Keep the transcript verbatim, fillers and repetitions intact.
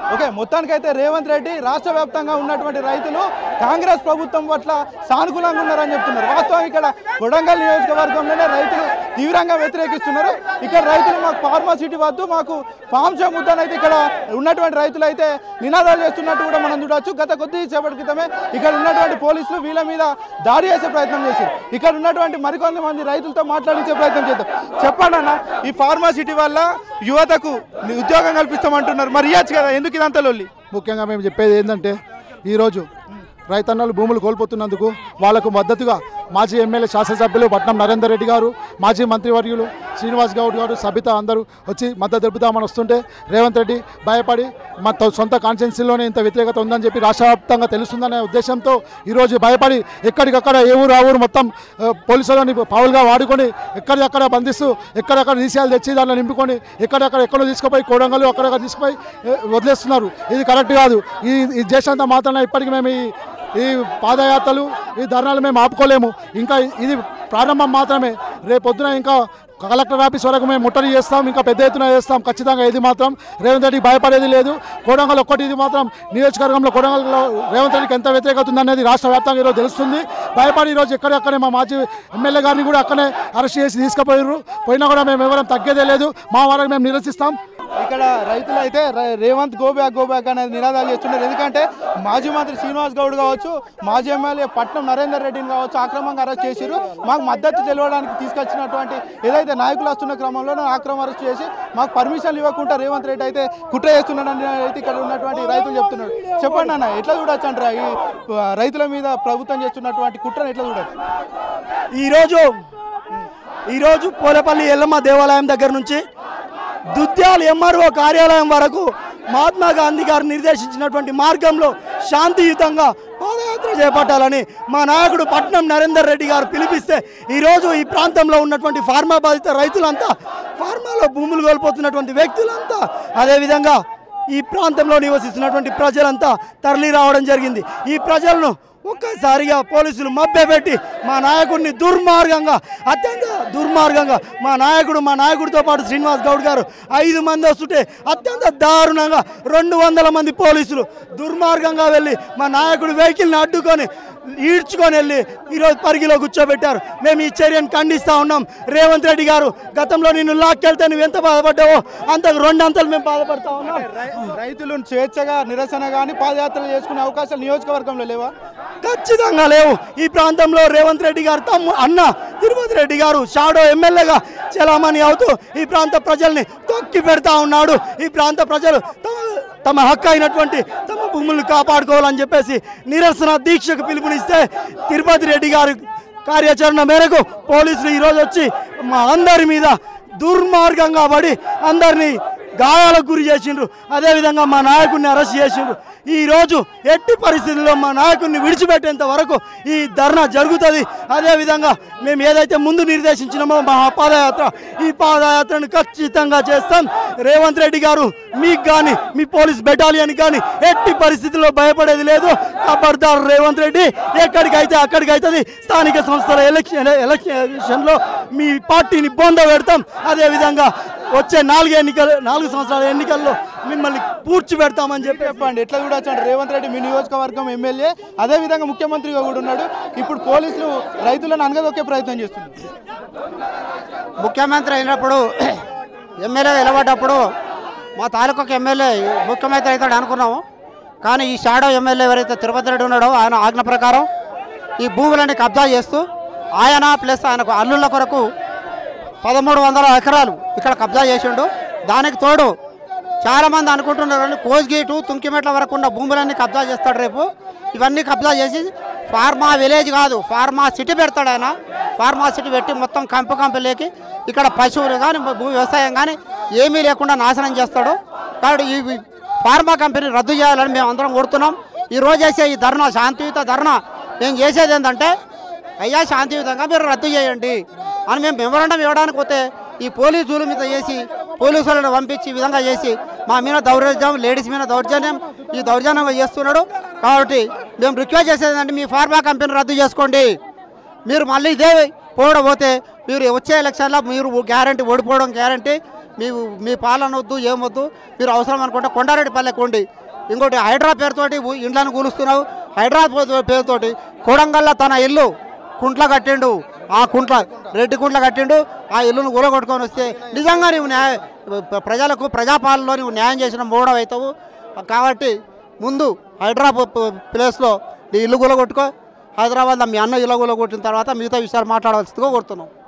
Okay, మొత్తానికైతే రేవంత్ రెడ్డి రాష్ట్ర వ్యాప్తంగా ఉన్నటువంటి రైతులు కాంగ్రెస్ ప్రభుత్వం పట్ల సానుకూలంగా ఉన్నారని చెప్తున్నారు. వాస్తవం ఇక్కడ కొడంగల్ నియోజకవర్గంలోనే రైతులు తీవ్రంగా వ్యతిరేకిస్తున్నారు. ఇక్కడ రైతులు మాకు ఫార్మాసిటీ వద్దు, మాకు ఫామ్ షాప్ ముద్దనైతే ఇక్కడ ఉన్నటువంటి రైతులు అయితే నినాదాలు చేస్తున్నట్టు కూడా మనం చూడవచ్చు. గత కొద్ది సేపటి క్రితమే ఇక్కడ ఉన్నటువంటి పోలీసులు వీళ్ళ మీద దాడి చేసే ప్రయత్నం చేశారు. ఇక్కడ ఉన్నటువంటి మరికొంత మంది రైతులతో మాట్లాడించే ప్రయత్నం చేద్దాం. చెప్పండి అన్న, ఈ ఫార్మాసిటీ వల్ల యువతకు ఉద్యోగం కల్పిస్తామంటున్నారు, మరి ఇవ్వచ్చు కదా, ఎందుకు ఇదంతా లొల్లి? ముఖ్యంగా మేము చెప్పేది ఏంటంటే ఈరోజు రైతన్నలు భూములు కోల్పోతున్నందుకు వాళ్లకు మద్దతుగా మాజీ ఎమ్మెల్యే శాసనసభ్యులు పట్నం నరేందర్ రెడ్డి గారు, మాజీ మంత్రివర్యులు శ్రీనివాస్ గౌడ్ గారు, సబిత అందరూ వచ్చి మద్దతు తెలుపుతామని వస్తుంటే రేవంత్ రెడ్డి భయపడి మా సొంత కాన్స్టిట్యున్సీలోనే ఇంత వ్యతిరేకత ఉందని చెప్పి రాష్ట్ర వ్యాప్తంగా తెలుస్తుందనే ఉద్దేశంతో ఈరోజు భయపడి ఎక్కడికక్కడ ఏ ఊరు ఆ ఊరు మొత్తం పోలీసులని పావులుగా వాడుకొని ఎక్కడికక్కడ బంధిస్తూ ఎక్కడెక్కడ విషయాలు తెచ్చి దాంట్లో నింపుకొని ఎక్కడెక్కడ ఎక్కడో తీసుకుపోయి కోడంగలు అక్కడక్కడ తీసుకుపోయి వదిలేస్తున్నారు. ఇది కరెక్ట్ కాదు. ఈ ఈ దేశంతో మాత్రమే ఇప్పటికీ మేము ఈ ఈ పాదయాత్రలు ఈ ధర్నాలు మేము ఆపుకోలేము. ఇంకా ఇది ప్రారంభం మాత్రమే. రేపొద్దున ఇంకా కలెక్టర్ ఆఫీస్ వరకు మేము ముట్టడి చేస్తాం, ఇంకా పెద్ద ఎత్తున చేస్తాం ఖచ్చితంగా. ఇది మాత్రం రేవంత్ రెడ్డికి భయపడేది లేదు. కోడంగల్ ఒక్కటి ఇది మాత్రం నియోజకవర్గంలో కోడంగల్లో రేవంత్ రెడ్డికి ఎంత వ్యతిరేకత ఉందనేది రాష్ట్ర వ్యాప్తంగా ఈరోజు తెలుస్తుంది. భయపడి ఈరోజు ఎక్కడెక్కడే మా మాజీ ఎమ్మెల్యే గారిని కూడా అక్కడే అరెస్ట్ చేసి తీసుకుపోయారు. పోయినా కూడా మేము ఎవరం తగ్గేదే లేదు. మా వారికి మేము నిరసిస్తాం. ఇక్కడ రైతులు అయితే Revanth go back go back అనేది నినాదాలు చేస్తున్నారు. ఎందుకంటే మాజీ మంత్రి శ్రీనివాస్ గౌడ్ కావచ్చు, మాజీ ఎమ్మెల్యే పట్నం నరేందర్ రెడ్డిని కావచ్చు అక్రమంగా అరెస్ట్ చేశారు. మాకు మద్దతు తెలవడానికి తీసుకొచ్చినటువంటి ఏదైతే నాయకులు వస్తున్న క్రమంలో అక్రమం అరెస్ట్ చేసి మాకు పర్మిషన్లు ఇవ్వకుండా రేవంత్ రెడ్డి అయితే కుట్ర చేస్తున్నాడని అయితే ఇక్కడ ఉన్నటువంటి రైతులు చెప్తున్నారు. చెప్పండి అన్న, ఎట్లా చూడొచ్చు అంటారా ఈ రైతుల మీద ప్రభుత్వం చేస్తున్నటువంటి కుట్రను ఎట్లా చూడొచ్చు? ఈరోజు ఈరోజు పోలేపల్లి ఎల్లమ్మ దేవాలయం దగ్గర నుంచి దుద్యాల ఎంఆర్ఓ కార్యాలయం వరకు మహాత్మా గాంధీ గారు నిర్దేశించినటువంటి మార్గంలో శాంతియుతంగా పాదయాత్ర చేపట్టాలని మా నాయకుడు పట్నం నరేందర్ రెడ్డి గారు పిలిపిస్తే ఈరోజు ఈ ప్రాంతంలో ఉన్నటువంటి ఫార్మా బాధిత రైతులంతా, ఫార్మాలో భూములు కోల్పోతున్నటువంటి వ్యక్తులంతా, అదేవిధంగా ఈ ప్రాంతంలో నివసిస్తున్నటువంటి ప్రజలంతా తరలి రావడం జరిగింది. ఈ ప్రజలను ఒక్కసారిగా పోలీసులు మభ్యపెట్టి మా నాయకుడిని దుర్మార్గంగా, అత్యంత దుర్మార్గంగా మా నాయకుడు మా నాయకుడితో పాటు శ్రీనివాస్ గౌడ్ గారు ఐదు మంది వస్తుంటే అత్యంత దారుణంగా రెండు వందల మంది పోలీసులు దుర్మార్గంగా వెళ్ళి మా నాయకుడి వెహికల్ని అడ్డుకొని ఈడ్చుకొని వెళ్ళి ఈరోజు పరిగిలో కూర్చోబెట్టారు. మేము ఈ చర్యను ఖండిస్తూ ఉన్నాం. రేవంత్ రెడ్డి గారు, గతంలో నిన్ను లాక్కెళ్తే నువ్వు ఎంత బాధపడ్డావో అంతకు రెండంతలు మేము బాధపడతా ఉన్నాం. రైతులు స్వేచ్ఛగా నిరసన కానీ పాదయాత్రలు చేసుకునే అవకాశాలు నియోజకవర్గంలో లేవా? ఖచ్చితంగా లేవు. ఈ ప్రాంతంలో రేవంత్ రెడ్డి గారు తమ్ము అన్న తిరుపతి రెడ్డి గారు షాడో ఎమ్మెల్యేగా చలామణి అవుతూ ఈ ప్రాంత ప్రజల్ని తొక్కి పెడతా ఉన్నాడు. ఈ ప్రాంత ప్రజలు తమ తమ హక్కు అయినటువంటి తమ భూములను కాపాడుకోవాలని చెప్పేసి నిరసన దీక్షకు పిలుపునిస్తే తిరుపతి రెడ్డి గారి కార్యాచరణ మేరకు పోలీసులు ఈరోజు వచ్చి మా అందరి మీద దుర్మార్గంగా పడి అందరినీ గాయాలకు గురి చేసిండ్రు. అదేవిధంగా మా నాయకుడిని అరెస్ట్ చేసిండ్రు. ఈరోజు ఎట్టి పరిస్థితుల్లో మా నాయకుడిని విడిచిపెట్టేంత వరకు ఈ ధర్నా జరుగుతుంది. అదేవిధంగా మేము ఏదైతే ముందు నిర్దేశించినామో మా పాదయాత్ర, ఈ పాదయాత్రను ఖచ్చితంగా చేస్తాం. రేవంత్ రెడ్డి గారు మీకు కానీ మీ పోలీస్ బెటాలియన్ కానీ ఎట్టి పరిస్థితుల్లో భయపడేది లేదు. ఖబర్దార్ రేవంత్ రెడ్డి, ఎక్కడికైతే అక్కడికి అవుతుంది. స్థానిక సంస్థల ఎలక్షన్ ఎలక్షన్లో మీ పార్టీని బొంద పెడతాం. అదేవిధంగా వచ్చే నాలుగు ఎన్నికలు నాలుగు సంవత్సరాల ఎన్నికల్లో మిమ్మల్ని పూడ్చి పెడతామని చెప్పి చెప్పండి. ఎట్లా చూడొచ్చు అంటే రేవంత్ రెడ్డి మీ నియోజకవర్గం ఎమ్మెల్యే, అదేవిధంగా ముఖ్యమంత్రిగా కూడా ఉన్నాడు. ఇప్పుడు పోలీసులు రైతులను అనగదొక్కే ప్రయత్నం చేస్తున్నారు. ముఖ్యమంత్రి అయినప్పుడు ఎమ్మెల్యే నిలబడ్డప్పుడు మా తాలూకాకు ఎమ్మెల్యే ముఖ్యమంత్రి అవుతాడు అనుకున్నాము. కానీ ఈ షాడో ఎమ్మెల్యే ఎవరైతే తిరుపతి రెడ్డి ఉన్నాడో ఆయన ఆజ్ఞ ప్రకారం ఈ భూములని కబ్జా చేస్తూ ఆయన ప్లస్ ఆయనకు అల్లుళ్ళ కొరకు పదమూడు వందల ఎకరాలు ఇక్కడ కబ్జా చేసిండు. దానికి తోడు చాలామంది అనుకుంటున్నారు కోస్గేటు తుంకిమెట్ల వరకు ఉన్న భూములన్నీ కబ్జా చేస్తాడు రేపు. ఇవన్నీ కబ్జా చేసి ఫార్మా విలేజ్ కాదు ఫార్మా సిటీ పెడతాడు ఆయన. ఫార్మా సిటీ పెట్టి మొత్తం కంపు కంపెనీకి ఇక్కడ పశువులు కానీ భూ వ్యవసాయం కానీ ఏమీ లేకుండా నాశనం చేస్తాడు. కాబట్టి ఈ ఫార్మా కంపెనీ రద్దు చేయాలని మేము అందరం కోరుతున్నాం. ఈరోజు చేసే ఈ ధర్నా శాంతియుత ధర్నా మేము చేసేది ఏంటంటే, అయ్యా శాంతియుతంగా మీరు రద్దు చేయండి అని మేము మెమోరాండం ఇవ్వడానికి పోతే ఈ పోలీసుల మీద చేసి పోలీసులను పంపించి ఈ విధంగా చేసి మా మీద దౌర్జన్యం, లేడీస్ మీద దౌర్జన్యం, ఈ దౌర్జన్యంగా చేస్తున్నాడు. కాబట్టి మేము రిక్వెస్ట్ చేసేది ఏంటంటే మీ ఫార్మా కంపెనీ రద్దు చేసుకోండి. మీరు మళ్ళీ ఇదే పోవడం పోతే మీరు వచ్చే ఎలక్షన్లో మీరు గ్యారంటీ ఓడిపోవడం గ్యారంటీ. మీ మీ పాలన వద్దు ఏమొద్దు, మీరు అవసరం అనుకుంటే కొండారెడ్డిపల్లె కొండి. ఇంకోటి హైడ్రా పేరుతోటి ఇండ్లను కూలుస్తున్నావు. హైడ్రా పేరుతోటి కొడంగల్లో తన ఇల్లు కుంట్ల కట్టిండు, ఆ కుంట్ల రెడ్డి కుంట్ల కట్టిండు. ఆ ఇల్లును కూలగొట్టుకొని వస్తే నిజంగా నువ్వు న్యాయ ప్రజలకు ప్రజాపాలనలో నువ్వు న్యాయం చేసిన మూడవవుతావు. కాబట్టి ముందు హైడ్రా ప్లేస్లో నీ ఇల్లు కూలగొట్టుకో. హైదరాబాద్లో మీ అన్న ఇల్లు కూలగొట్టిన తర్వాత మిగతా విషయాలు మాట్లాడవలసిందిగా కోరుతున్నాం.